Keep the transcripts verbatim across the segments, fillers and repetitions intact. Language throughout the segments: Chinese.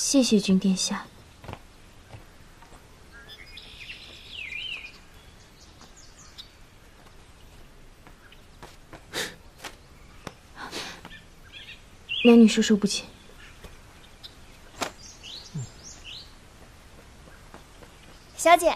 谢谢君殿下。男女授受不亲。 小姐，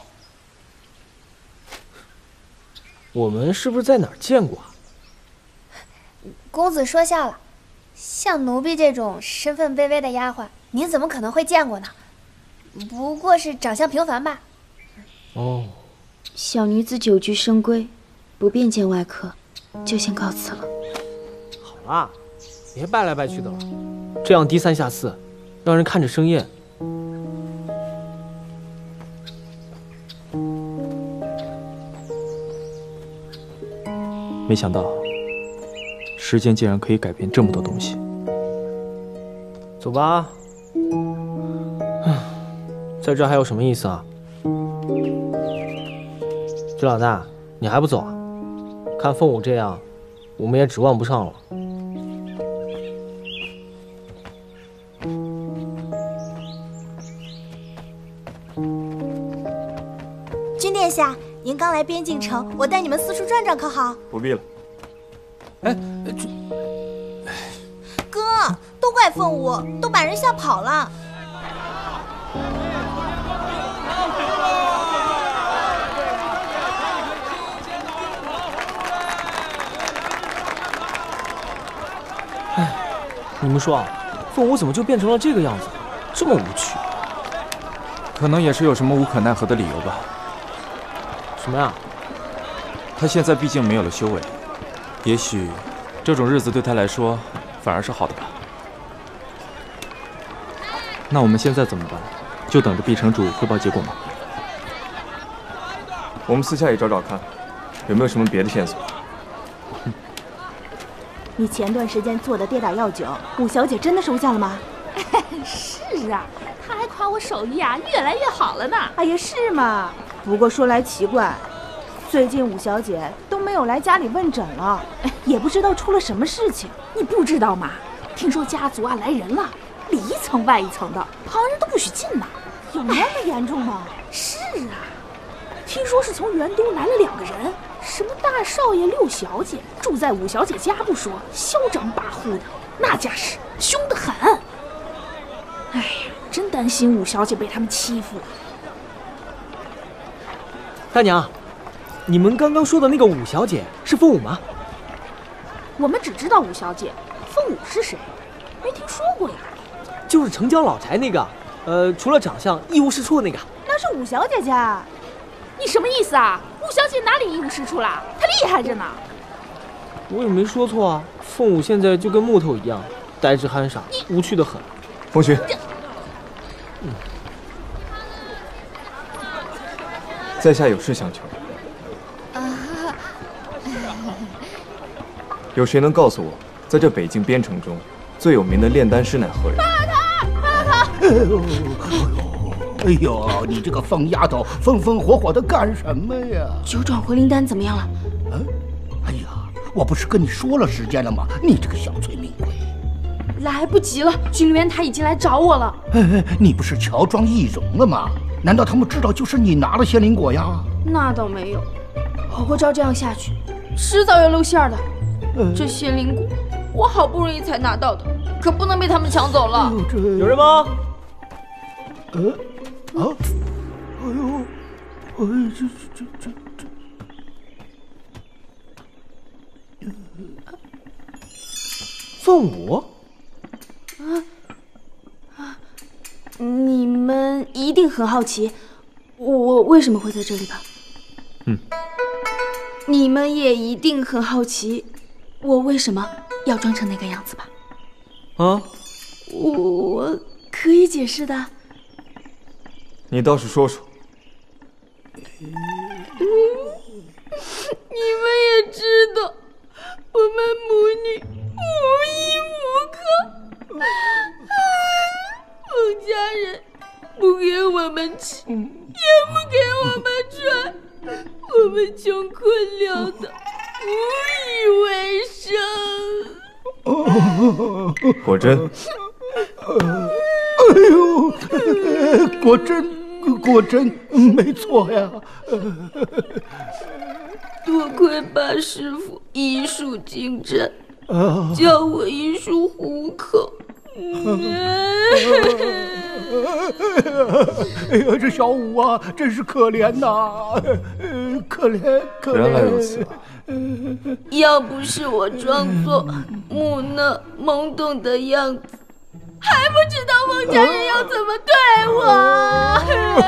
我们是不是在哪儿见过啊？ 公子说笑了，像奴婢这种身份卑微的丫鬟，您怎么可能会见过呢？不过是长相平凡吧。 哦， 小女子久居深闺，不便见外客，就先告辞了。 好啦，别拜来拜去的了，这样低三下四，让人看着生厌。没想到，时间竟然可以改变这么多东西。走吧。唉，在这还有什么意思啊？这老大，你还不走啊？看凤舞这样，我们也指望不上了。 君殿下，您刚来边境城，我带你们四处转转，可好？ 不必了。哎，这哥，都怪凤舞，都把人吓跑了。 哎，你们说啊，凤舞怎么就变成了这个样子，这么无趣？ 可能也是有什么无可奈何的理由吧。 什么呀？ 他现在毕竟没有了修为，也许这种日子对他来说反而是好的吧。那我们现在怎么办？就等着毕城主汇报结果吗？我们私下也找找看，有没有什么别的线索。 嗯、你前段时间做的跌打药酒，五小姐真的收下了吗？ 是啊，她还夸我手艺啊越来越好了呢。 哎呀，是吗？不过说来奇怪，最近五小姐都没有来家里问诊了，也不知道出了什么事情。 你不知道吗？听说家族啊来人了，里一层外一层的，旁人都不许进呢。 有那么严重吗？ 是啊，听说是从元都来了两个人，什么大少爷六小姐，住在五小姐家不说，嚣张跋扈的，那架势凶得很。哎呀，真担心五小姐被他们欺负了。 大娘，你们刚刚说的那个五小姐是凤舞吗？ 我们只知道五小姐，凤舞是谁？没听说过呀。 就是城郊老宅那个，呃，除了长相一无是处那个。 那是五小姐家。 你什么意思啊？五小姐哪里一无是处啦？她厉害着呢。 我也没说错啊，凤舞现在就跟木头一样，呆滞憨傻，无趣的很。 风雪。 嗯。 在下有事相求。 啊！ 有谁能告诉我，在这北境边城中，最有名的炼丹师乃何人？ 杀他！杀他！ 哎呦，哎呦，你这个疯丫头，风风火火的干什么呀？ 九转回灵丹怎么样了？ 嗯，哎呀，我不是跟你说了时间了吗？你这个小催命鬼！ 来不及了，君莲他已经来找我了。 哎哎，你不是乔装易容了吗？难道他们知道就是你拿了仙灵果呀？ 那倒没有，不过照这样下去，迟早要露馅的。嗯、这仙灵果我好不容易才拿到的，可不能被他们抢走了。 哎、这有人吗？ 呃，啊，哎呦，哎，这这这这这， 凤舞。 啊啊！你们一定很好奇，我为什么会在这里吧？ 嗯。 你们也一定很好奇，我为什么要装成那个样子吧？ 啊？ 我我可以解释的。 你倒是说说。 嗯，你们也知道，我们母女无依无靠。凤家人不给我们吃，也不给我们穿，我们穷困潦倒，无以为生。 果真？ 呦，果真果真没错呀。 多亏八师傅医术精湛，教我医术糊口。 哎呀，这小五啊，真是可怜呐，可怜可怜。 原来如此。 要不是我装作木讷懵懂的样子，还不知道孟家人要怎么对我。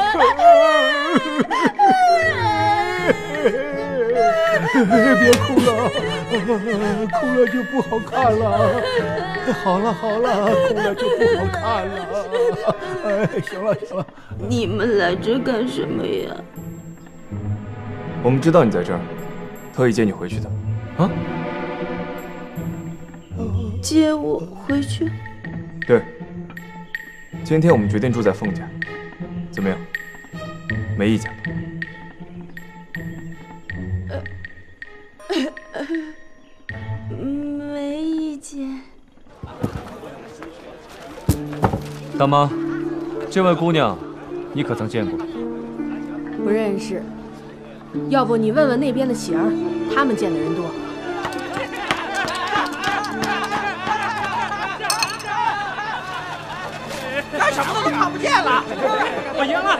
别哭了，哭了就不好看了。好了好了，哭了就不好看了。哎，行了行了。 你们来这干什么呀？ 我们知道你在这儿，特意接你回去的。啊？ 接我回去？ 对。今天我们决定住在凤家，怎么样？没意见吧？ 没意见。 大妈，这位姑娘，你可曾见过？ 不认识。要不你问问那边的喜儿，他们见的人多。 干什么的都看不见了，我赢了。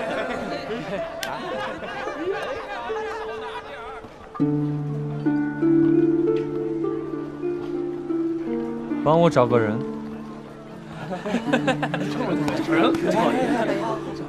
帮我找个人。 人。